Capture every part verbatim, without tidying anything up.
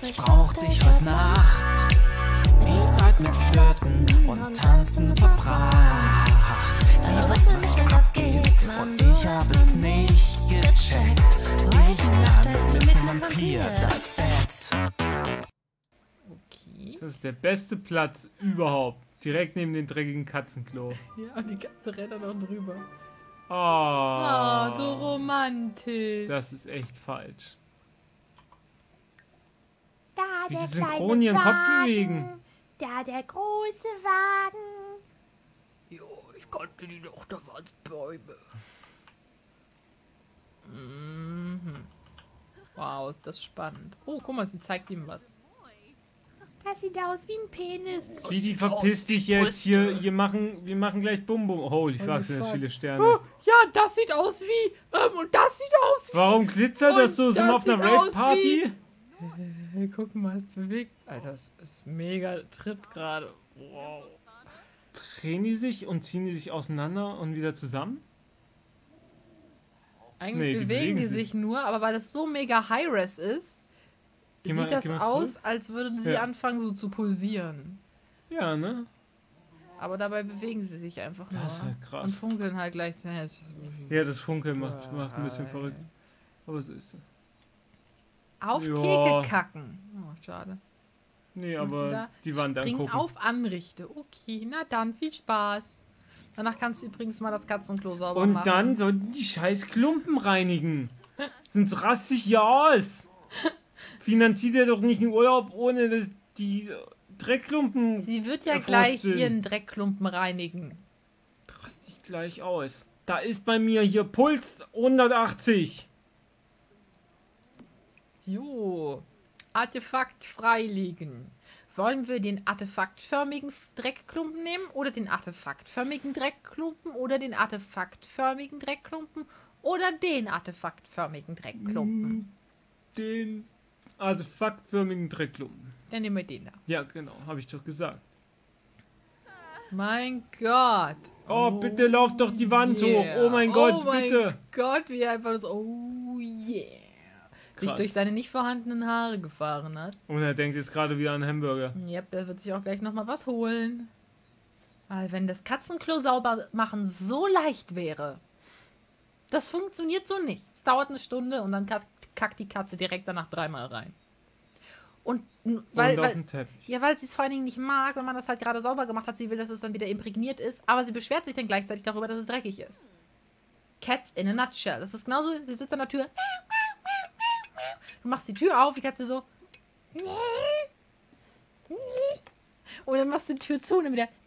Ich brauch dich heute Nacht. Die Zeit mit Flirten und Tanzen verbracht. Sie weiß, was abgeht und ich hab es nicht gecheckt. Ich tanze mit nem Vampir das Bett. Okay. Das ist der beste Platz überhaupt. Direkt neben dem dreckigen Katzenklo. Ja, und die Katze rennt da noch drüber. Oh. Ah, so romantisch. Das ist echt falsch. Da Wie der sie synchron kleine ihren Kopf Wagen, bewegen. da der große Wagen. Jo, ich konnte die doch, da waren's Bäume. Mhm. Wow, ist das spannend. Oh, guck mal, sie zeigt ihm was. Das sieht aus wie ein Penis. Speedy, verpiss dich jetzt. Hier, hier machen, wir machen gleich Bum Bum. Holy fuck, sind das viele Sterne. Oh, ja, das sieht aus wie, ähm, und das sieht aus wie. Warum glitzert das so? Sind wir auf einer Rave-Party? Hey, guck mal, es bewegt. Alter, das ist mega Trip gerade. Wow. Drehen die sich und ziehen die sich auseinander und wieder zusammen? Eigentlich Nee, die bewegen bewegen die sich. sich nur, aber weil das so mega High-Res ist, Geh sieht mal- das geh mal aus, zurück. als würden sie Ja. anfangen so zu pulsieren. Ja, ne? Aber dabei bewegen sie sich einfach nur. Das ist halt krass. Und funkeln halt gleichzeitig. Ja, das Funkeln macht, macht ein bisschen verrückt. Aber so ist es. Auf Ja. Theke kacken. Oh, schade. Nee, Und aber da die Wand Bring angucken. auf Anrichte. Okay, na dann, viel Spaß. Danach kannst du übrigens mal das Katzenklo sauber Und machen. dann sollten die scheiß Klumpen reinigen. Sonst raste ich hier aus. Finanziert er doch nicht einen Urlaub, ohne dass die Dreckklumpen. Sie wird ja erforscht gleich sind. ihren Dreckklumpen reinigen. Raste ich gleich aus. Da ist bei mir hier Puls hundertachtzig. Jo. Artefakt freilegen. Wollen wir den artefaktförmigen Dreckklumpen nehmen oder den artefaktförmigen Dreckklumpen oder den artefaktförmigen Dreckklumpen oder den artefaktförmigen Dreckklumpen? Den artefaktförmigen Dreckklumpen. Dann nehmen wir den da. Ja, genau, habe ich doch gesagt. Mein Gott. Oh, bitte lauf doch die Wand hoch. Oh mein Gott, oh bitte. Mein Gott, wie er einfach so, oh yeah. Sich Krass. durch seine nicht vorhandenen Haare gefahren hat. Und er denkt jetzt gerade wieder an Hamburger. Yep, der wird sich auch gleich nochmal was holen. Weil wenn das Katzenklo sauber machen so leicht wäre, das funktioniert so nicht. Es dauert eine Stunde und dann kackt, kackt die Katze direkt danach dreimal rein. Und n- weil, Und auf weil, den Teppich. ja, weil sie es vor allen Dingen nicht mag, wenn man das halt gerade sauber gemacht hat. Sie will, dass es dann wieder imprägniert ist, aber sie beschwert sich dann gleichzeitig darüber, dass es dreckig ist. Cats in a nutshell. Das ist genauso, sie sitzt an der Tür. Du machst die Tür auf, die Katze so. Und dann machst du die Tür zu und dann wieder.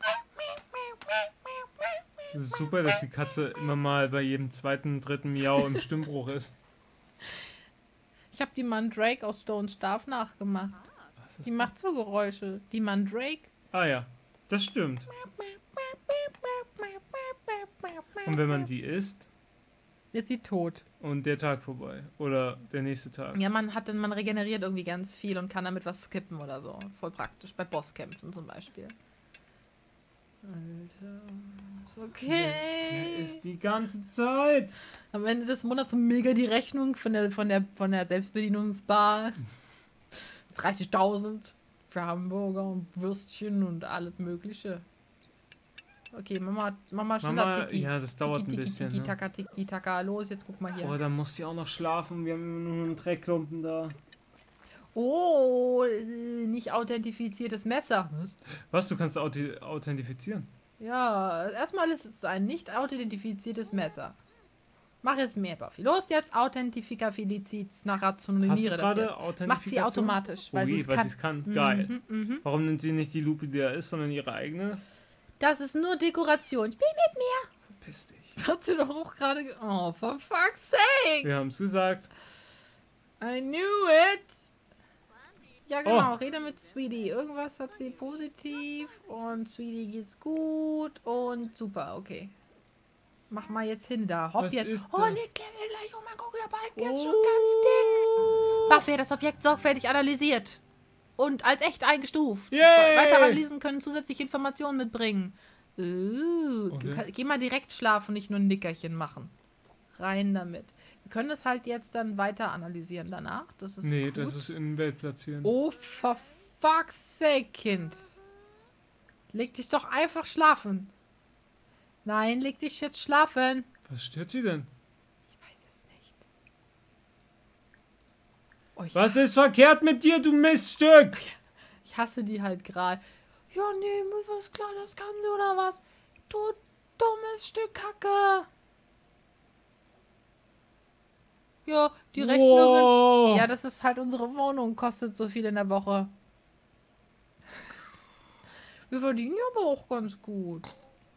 Es ist super, dass die Katze immer mal bei jedem zweiten, dritten Miau im Stimmbruch ist. Ich habe die Mandrake aus Stone Staff nachgemacht. Was ist Die das? macht so Geräusche. Die Mandrake. Ah ja, das stimmt. Und wenn man die isst Ist sie tot. und der Tag vorbei oder der nächste Tag. Ja, man hat dann, man regeneriert irgendwie ganz viel und kann damit was skippen oder so. Voll praktisch. Bei Bosskämpfen zum Beispiel. Alter. Ist Der okay. ist die ganze Zeit. Am Ende des Monats so mega die Rechnung von der, von der, von der Selbstbedienungsbar. dreißigtausend für Hamburger und Würstchen und alles Mögliche. Okay, Mama, Mama, schneller Mama, Tiki. ja, das dauert ein Tiki, bisschen. Tiki, Ne? taka, tiki, taka. Los, jetzt guck mal hier. Oh, da muss die auch noch schlafen. Wir haben nur einen Dreckklumpen da. Oh, äh, nicht authentifiziertes Messer. Was, du kannst authi- authentifizieren? Ja, erstmal ist es ein nicht authentifiziertes Messer. Mach jetzt mehr, Buffy. Los jetzt, Authentifikabilität nach Hast du rationalisiere das gerade jetzt. Das macht sie Authentifikation? automatisch, weil Ui, sie es weil kann. sie es kann. Mhm, Geil. mhm. Warum nimmt sie nicht die Lupe, die da ist, sondern ihre eigene? Das ist nur Dekoration. Spiel mit mir. Verpiss dich. Das hat sie doch auch gerade... ge- Oh, for fuck's sake. Wir haben es gesagt. I knew it. Ja, genau. Oh. Rede mit Sweetie. Irgendwas hat sie positiv und Sweetie geht's gut und super, okay. Mach mal jetzt hin da. Hopp Was jetzt. ist Oh, das? Nick Level gleich. Oh mein Gott, der Balken ist Oh. schon ganz dick. Buffy hat das Objekt sorgfältig analysiert. Und als echt eingestuft. Yay. Weitere Analysen können zusätzliche Informationen mitbringen. Uh, Okay. du kann, geh mal direkt schlafen und nicht nur ein Nickerchen machen. Rein damit. Wir können das halt jetzt dann weiter analysieren danach. Das ist Nee, gut. das ist Innenwelt platzieren. Oh, for fuck's sake, Kind. Leg dich doch einfach schlafen. Nein, leg dich jetzt schlafen. Was stört sie denn? Ich weiß es nicht. Oh, ich, Was ist verkehrt mit dir, du Miststück? ich hasse die halt gerade. Ja, nee, mir was klar, das kann sie oder was? Du dummes Stück Kacke. Ja, die Rechnungen. Wow. Ja, das ist halt unsere Wohnung, kostet so viel in der Woche. Wir verdienen ja aber auch ganz gut.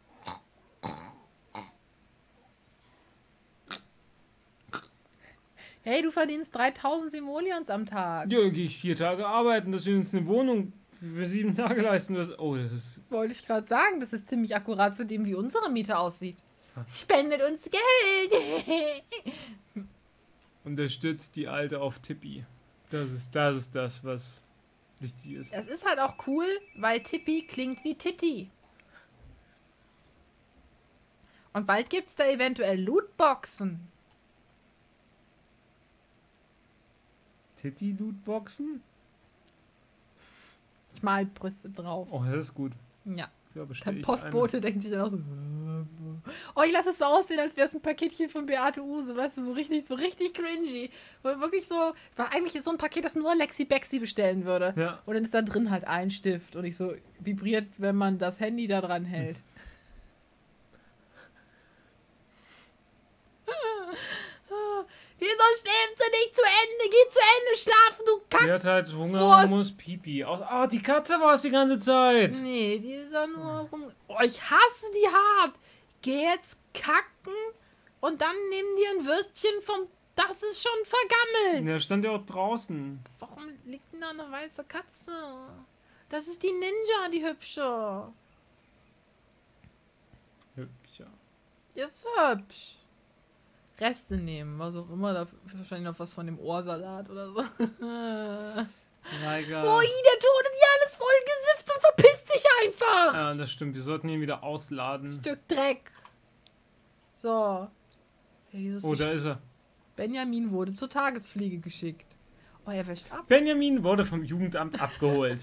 Hey, du verdienst dreitausend Simoleons am Tag. Ja, gehe ich vier Tage arbeiten, dass wir uns eine Wohnung für sieben Tage leisten. Das, oh, das ist... Wollte ich gerade sagen, das ist ziemlich akkurat zu dem, wie unsere Miete aussieht. Spendet uns Geld. Unterstützt die Alte auf Tippi. Das ist, das ist das, was wichtig ist. Das ist halt auch cool, weil Tippi klingt wie Titti. Und bald gibt's da eventuell Lootboxen. Titti-Lootboxen? Ich mal Brüste drauf. Oh, das ist gut. Ja. Ja, bestell Der ich Postbote denkt sich dann auch so. Oh, ich lasse es so aussehen, als wäre es ein Paketchen von Beate Use, weißt du, so richtig, so richtig cringy. Weil wirklich so, war eigentlich so ein Paket, das nur Lexi Bexi bestellen würde. eine. Ja. Und dann ist da drin halt ein Stift und ich so vibriert, wenn man das Handy da dran hält. Wieso schläfst du nicht zu Ende? Geh zu Ende schlafen, du Kack! Die hat halt Hunger Wurst. und muss Pipi. Aus oh, die Katze war es die ganze Zeit. Nee, die ist ja nur rum. Oh, ich hasse die hart. Geh jetzt kacken und dann nimm dir ein Würstchen vom. Das ist schon vergammelt. Der stand ja auch draußen. Warum liegt denn da eine weiße Katze? Das ist die Ninja, die hübsche. Hübscher. Die ist hübsch. Reste nehmen, was auch immer. Da wahrscheinlich noch was von dem Ohrsalat oder so. Reiger. Ui, der Tod hat hier alles voll gesifft und verpisst dich einfach. Ja, das stimmt. Wir sollten ihn wieder ausladen. Stück Dreck. So. Jesus, Oh, die da ist er. Benjamin wurde zur Tagespflege geschickt. Oh, er wäscht ab. Benjamin wurde vom Jugendamt abgeholt.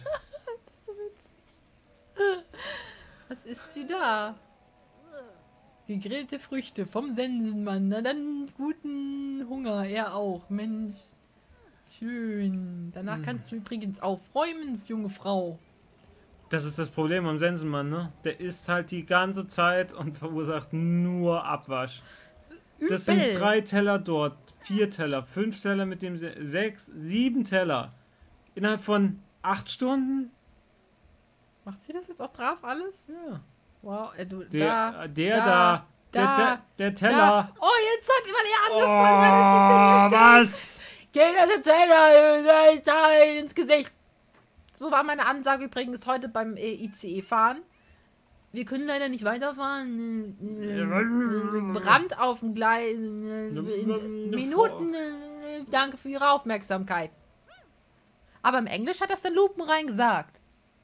Was ist sie da? Gegrillte Früchte vom Sensenmann. Na dann guten Hunger. Er auch. Mensch. Schön. Danach kannst du übrigens aufräumen, junge Frau. Das ist das Problem am Sensenmann, ne? Der isst halt die ganze Zeit und verursacht nur Abwasch. Das sind Übel. drei Teller dort, vier Teller, fünf Teller mit dem Se sechs, sieben Teller. Innerhalb von acht Stunden? Macht sie das jetzt auch brav alles? Ja. Wow, äh, du, Der da, da, der da, da, der, da, der, der da. Teller. Oh, jetzt hat jemand ihr Oh, angefangen. was? Geht das jetzt Teller da ins Gesicht. So war meine Ansage übrigens heute beim äh, I C E fahren. Wir können leider nicht weiterfahren. Brand auf dem Gleis. In Minuten. äh, Danke für Ihre Aufmerksamkeit. Aber im Englisch hat das dann lupenrein gesagt.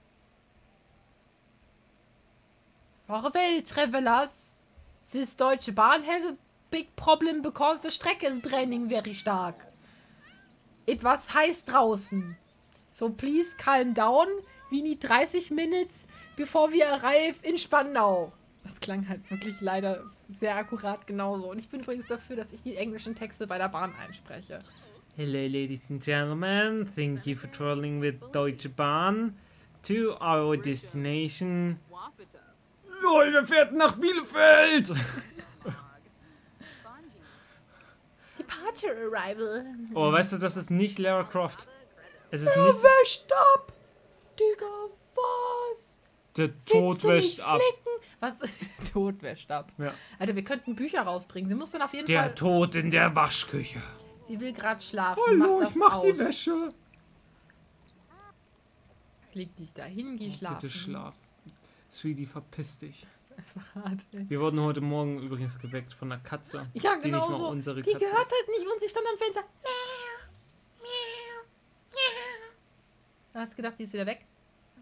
Farewell, travelers. This Deutsche Bahn has a big problem because the Strecke is branding very stark. Etwas heiß draußen. So please calm down. We need dreißig minutes before we arrive in Spandau. Das klang halt wirklich leider sehr akkurat genauso. Und ich bin übrigens dafür, dass ich die englischen Texte bei der Bahn einspreche. Hello, ladies and gentlemen. Thank you for traveling with Deutsche Bahn to our destination. Lol, wir fährt nach Bielefeld! Departure arrival. Oh, weißt du, das ist nicht Lara Croft. Es ist Er nicht wäscht ab. Digga, was? der Willst Tod du wäscht mich ab. flicken? Was? Tod wäscht ab. Ja. Alter, wir könnten Bücher rausbringen. Sie muss dann auf jeden Der Fall... Tod in der Waschküche. Sie will gerade schlafen. Hallo, mach ich mach aus. die Wäsche. Leg dich dahin, geh schlafen. Bitte schlaf. Sweetie, verpiss dich. Einfach hart, ey. Wir wurden heute Morgen übrigens geweckt von einer Katze. Ja, die genau nicht mal so. unsere Die Katze gehört ist. halt nicht und sie stand am Fenster. Da hast du gedacht, sie ist wieder weg?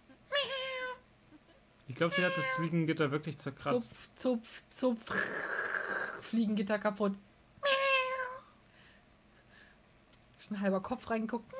Ich glaube, sie hat das Fliegengitter wirklich zerkratzt. Zupf, zupf, zupf. Fliegengitter kaputt. ein halber Kopf reingeguckt.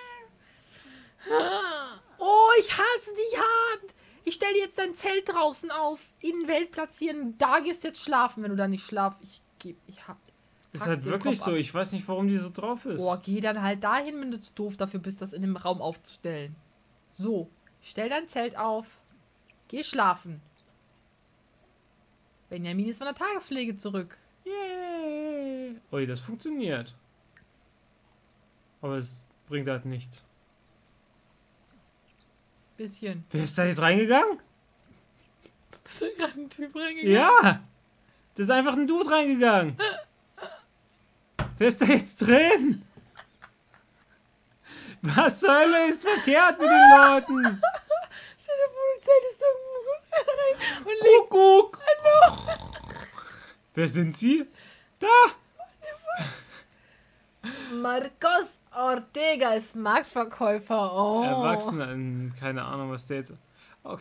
Oh, ich hasse dich hart. Ich stelle dir jetzt dein Zelt draußen auf. Innenwelt platzieren. Da gehst du jetzt schlafen, wenn du da nicht schlaf. Ich geb, ich hab. Ist halt wirklich so. Ich weiß nicht, warum die so drauf ist. Boah, geh dann halt dahin, wenn du zu doof dafür bist, das in dem Raum aufzustellen. So, stell dein Zelt auf. Geh schlafen. Benjamin ist von der Tagespflege zurück. Yay. Ui, das funktioniert. Aber es bringt halt nichts. Bisschen. Wer ist da jetzt reingegangen? Ist da gerade ein Typ reingegangen? Ja! Da ist einfach ein Dude reingegangen. Wer ist da jetzt drin? Was zur Hölle ist verkehrt mit den Leuten? Stell dir vor, du zeltest irgendwo rein und legst... Kuckuck! Hallo! Wer sind Sie? Da! Marcos Ortega ist Marktverkäufer. Oh. Erwachsener, keine Ahnung, was der jetzt... Oh.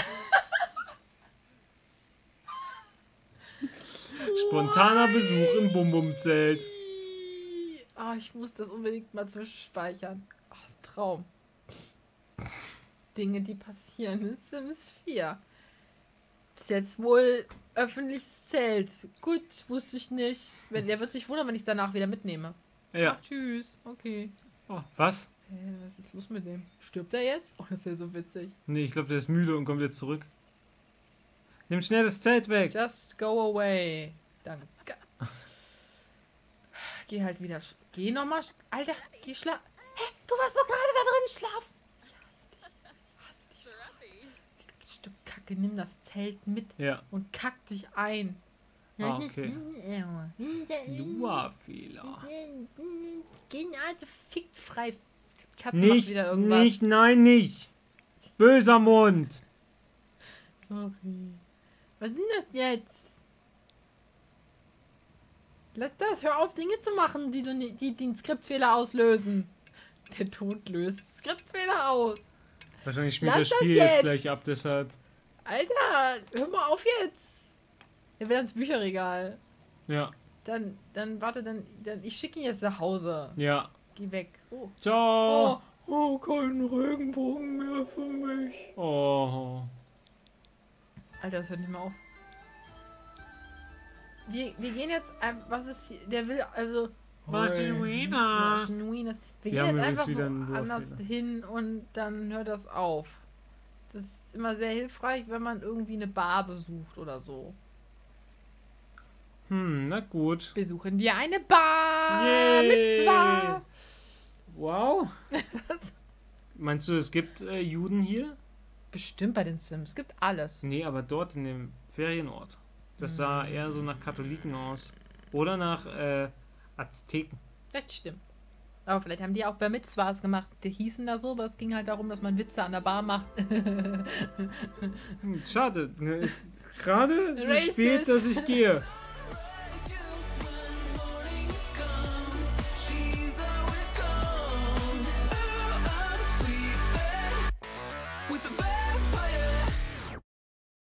Spontaner Besuch im Bum-Bum-Zelt. Oh, ich muss das unbedingt mal zwischenspeichern. Oh, das ist ein Traum. Dinge, die passieren in Sims vier. Das ist jetzt wohl öffentliches Zelt. Gut, wusste ich nicht. Wenn, der wird sich wundern, wenn ich es danach wieder mitnehme. Ja. Ach, tschüss. Okay. Oh, was? Hä, was ist los mit dem? Stirbt er jetzt? Oh, das ist ja so witzig. Nee, ich glaube, der ist müde und kommt jetzt zurück. Nimm schnell das Zelt weg. Just go away. Danke. Geh halt wieder. sch- Geh nochmal. Alter, geh schlafen. Hä, du warst doch gerade da drin schlafen. Ich hasse dich. Hasse dich. Stück Kacke, nimm das Zelt mit Ja. und kack dich ein. Ah, okay. Lua-Fehler. Geh, Alter, fickt frei. Die Katze macht Nicht, wieder irgendwas. nicht, nein, nicht. Böser Mund. Sorry. Was ist denn das jetzt? Lass das, hör auf, Dinge zu machen, die, du, ni- die den Skriptfehler auslösen. Der Tod löst Skriptfehler aus. Wahrscheinlich spielt Lass das das Spiel jetzt. jetzt. gleich ab, deshalb. Alter, hör mal auf jetzt. Er will ans Bücherregal. Ja, Dann, dann, warte, dann, dann ich schicke ihn jetzt nach Hause. ja. Geh weg. Oh. Ciao. Oh, oh, kein Regenbogen mehr für mich. Oh. Alter, das hört nicht mehr auf. Wir, wir gehen jetzt einfach, was ist hier, der will, also... Martinuina. Martinuinas. Wir Ja, gehen wir jetzt einfach müssen wieder einen woanders Wurf wieder. hin und dann hört das auf. Das ist immer sehr hilfreich, wenn man irgendwie eine Bar besucht oder so. Hm, na gut. Besuchen wir eine Bar Yay. mit zwar. Wow. Was? Meinst du, es gibt äh, Juden hier? Bestimmt bei den Sims, es gibt alles. Nee, aber dort in dem Ferienort. Das sah Hm. eher so nach Katholiken aus. Oder nach äh, Azteken. Das stimmt. Aber vielleicht haben die auch bei Mitzvahs gemacht. Die hießen da so, aber es ging halt darum, dass man Witze an der Bar macht. Hm, schade. Ne, ist gerade so Racist. spät, dass ich gehe.